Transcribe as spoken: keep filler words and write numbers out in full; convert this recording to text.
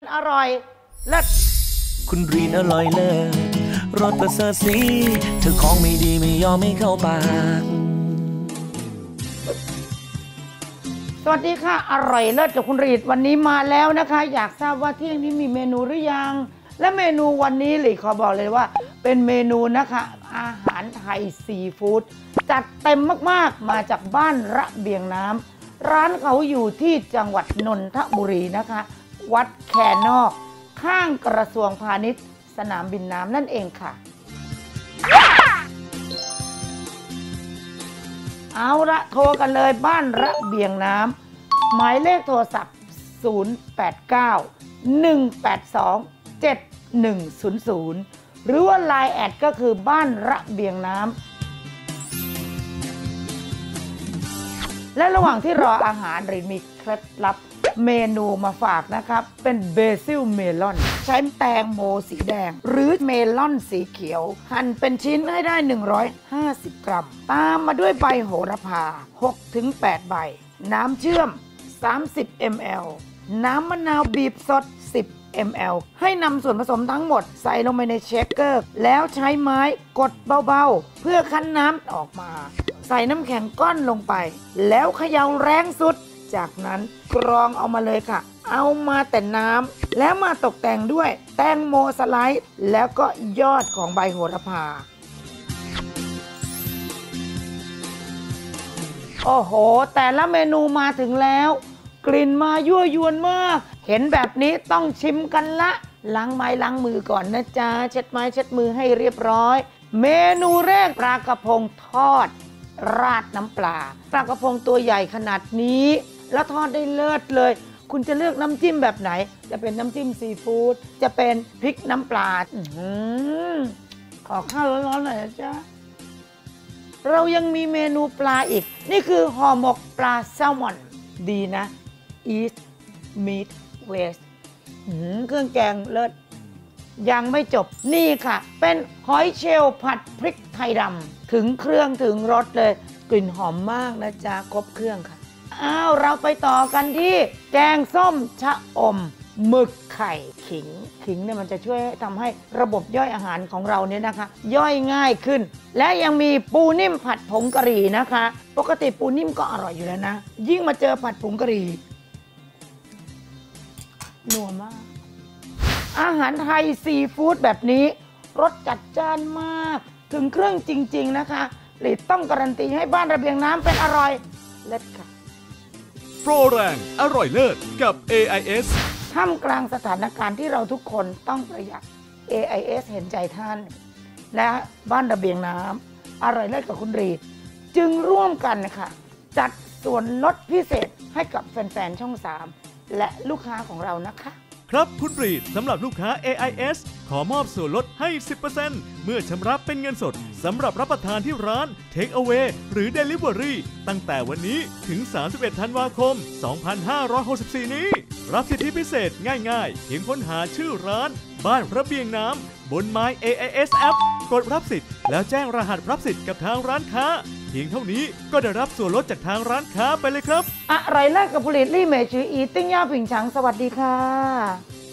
อร่อยเลิศคุณรีนอร่อยเลิศรสประเสริฐสีเธอของไม่ดีไม่ยอมไม่เข้าปากสวัสดีค่ะอร่อยเลิศกับคุณรีดวันนี้มาแล้วนะคะอยากทราบว่าเที่ยงนี้มีเมนูหรือยังและเมนูวันนี้หลีขอบอกเลยว่าเป็นเมนูนะคะอาหารไทยซีฟู้ดจัดเต็มมากๆมาจากบ้านระเบียงน้ำร้านเขาอยู่ที่จังหวัดนนทบุรีนะคะวัดแคนอกข้างกระทรวงพาณิชย์สนามบินน้ำนั่นเองค่ะเอาละโทรกันเลยบ้านระเบียงน้ำหมายเลขโทรศัพท์ศูนย์ แปด เก้า หนึ่ง แปด สอง เจ็ด หนึ่ง ศูนย์ ศูนย์หรือว่า ไลน์ แอดก็คือบ้านระเบียงน้ำและระหว่างที่รออาหารรีมีเคล็ดลับเมนูมาฝากนะครับเป็นเบซิลเมลอนใช้แตงโมสีแดงหรือเมลอนสีเขียวหั่นเป็นชิ้นให้ได้หนึ่งร้อยห้าสิบกรัมตามมาด้วยใบโหระพา หกถึงแปด ใบน้ำเชื่อมสามสิบมิลลิลิตรน้ำมะนาวบีบสดสิบมิลลิลิตรให้นำส่วนผสมทั้งหมดใส่ลงไปในเชคเกอร์แล้วใช้ไม้กดเบาๆเพื่อคั้นน้ำออกมาใส่น้ำแข็งก้อนลงไปแล้วเขย่าแรงสุดจากนั้นกรองเอามาเลยค่ะเอามาแต่น้ำแล้วมาตกแต่งด้วยแตงโมสไลด์แล้วก็ยอดของใบโหระพาโอ้โหแต่ละเมนูมาถึงแล้วกลิ่นมายั่วยวนมากเห็นแบบนี้ต้องชิมกันละล้างไม้ล้างมือก่อนนะจ๊ะเช็ดไม้เช็ดมือให้เรียบร้อยเมนูแรกปลากระพงทอดราดน้ำปลาปลากระพงตัวใหญ่ขนาดนี้แล้วทอดได้เลิศเลยคุณจะเลือกน้ำจิ้มแบบไหนจะเป็นน้ำจิ้มซีฟู้ดจะเป็นพริกน้ำปลาขอข้าวร้อนๆหน่อยนะจ๊ะเรายังมีเมนูปลาอีกนี่คือห่อหมกปลาแซลมอนดีนะ East Meet West เครื่องแกงเลิศยังไม่จบนี่ค่ะเป็นหอยเชลล์ผัดพริกไทยดำถึงเครื่องถึงรสเลยกลิ่นหอมมากนะจ๊ะครบเครื่องค่ะอ้าวเราไปต่อกันที่แกงส้มชะอมหมึกไข่ขิงขิงเนี่ยมันจะช่วยทำให้ระบบย่อยอาหารของเราเนี่ยนะคะย่อยง่ายขึ้นและยังมีปูนิ่มผัดผงกะหรี่นะคะปกติปูนิ่มก็อร่อยอยู่แล้วนะยิ่งมาเจอผัดผงกะหรี่นัวมากอาหารไทยซีฟู้ดแบบนี้รสจัดจ้านมากถึงเครื่องจริงๆนะคะหลีต้องการันตีให้บ้านระเบียงน้ำเป็นอร่อยเลิศค่ะโปรแรงอร่อยเลิศกับ เอ ไอ เอสท่ามกลางสถานการณ์ที่เราทุกคนต้องประหยัด เอ ไอ เอส เห็นใจท่านและบ้านระเบียงน้ำอร่อยเลิศกับคุณรีดจึงร่วมกันค่ะจัดส่วนลดพิเศษให้กับแฟนๆช่องสามและลูกค้าของเรานะคะครับคุณรีดสำหรับลูกค้า เอ ไอ เอส ขอมอบส่วนลดให้ สิบเปอร์เซ็นต์ เมื่อชำระเป็นเงินสดสำหรับรับประทานที่ร้าน Take Away หรือ Delivery ตั้งแต่วันนี้ถึง สามสิบเอ็ด ธันวาคม สองพันห้าร้อยหกสิบสี่ นี้รับสิทธิพิเศษง่ายๆเพียงค้นหาชื่อร้านบ้านระเบียงน้ำบน My เอ ไอ เอส App กดรับสิทธิ์แล้วแจ้งรหัสรับสิทธิ์กับทางร้านค้าเพียงเท่านี้ก็ได้รับส่วนลดจากทางร้านค้าไปเลยครับอร่อยเลิศกับผลิตลี่เมจืออีติ้งย่าผิงฉังสวัสดีค่ะ